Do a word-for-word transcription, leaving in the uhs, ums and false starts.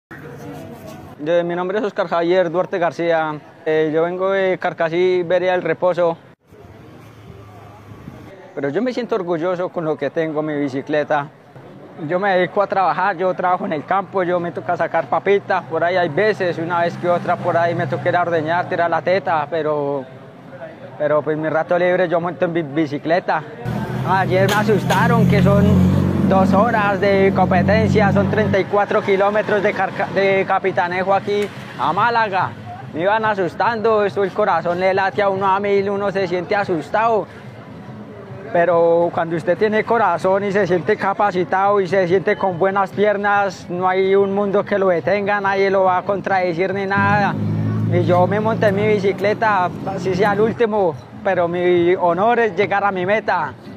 Yo, mi nombre es Oscar Javier Duarte García. Eh, yo vengo de Carcasí, Vereda del Reposo. Pero yo me siento orgulloso con lo que tengo, mi bicicleta. Yo me dedico a trabajar, yo trabajo en el campo, yo me toca sacar papitas, por ahí hay veces, una vez que otra por ahí me toca ir a ordeñar, tirar la teta, pero, pero pues mi rato libre yo monto en mi bicicleta. Ayer me asustaron que son dos horas de competencia, son treinta y cuatro kilómetros de, de Capitanejo aquí a Málaga. Me iban asustando, eso el corazón le late a uno a mil, uno se siente asustado. Pero cuando usted tiene corazón y se siente capacitado y se siente con buenas piernas, no hay un mundo que lo detenga, nadie lo va a contradecir ni nada. Y yo me monté en mi bicicleta, así sea el último, pero mi honor es llegar a mi meta.